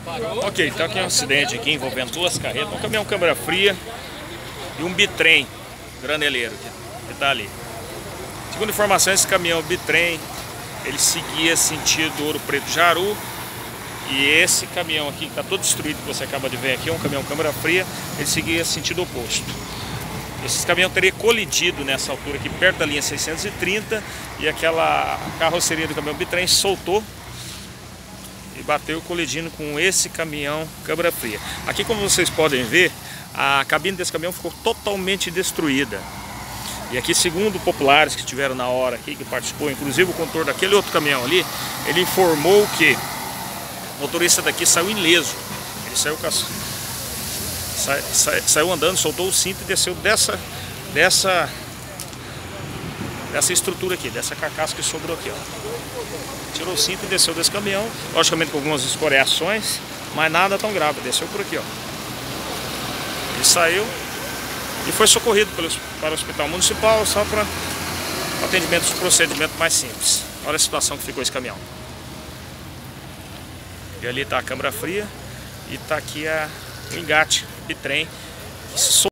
Ok, então aqui é um acidente aqui envolvendo duas carretas, um caminhão câmara fria e um bitrem graneleiro que está ali. Segundo informações, esse caminhão bitrem, ele seguia sentido Ouro Preto Jaru, e esse caminhão aqui que está todo destruído, que você acaba de ver aqui, é um caminhão câmara fria, ele seguia sentido oposto. Esse caminhão teria colidido nessa altura aqui, perto da linha 630, e aquela carroceria do caminhão bitrem soltou e bateu colidindo com esse caminhão câmara fria. Aqui, como vocês podem ver, a cabine desse caminhão ficou totalmente destruída. E aqui, segundo populares que estiveram na hora aqui, que participou, inclusive o condutor daquele outro caminhão ali, ele informou que o motorista daqui saiu ileso. Ele saiu saiu andando, soltou o cinto e desceu dessa estrutura aqui, dessa carcaça que sobrou aqui, ó. Tirou o cinto e desceu desse caminhão, logicamente com algumas escoriações, mas nada tão grave, desceu por aqui, ó. Ele saiu e foi socorrido para o hospital municipal, só para atendimento de procedimento mais simples. Olha a situação que ficou esse caminhão. E ali está a câmara fria e está aqui o engate bitrem que se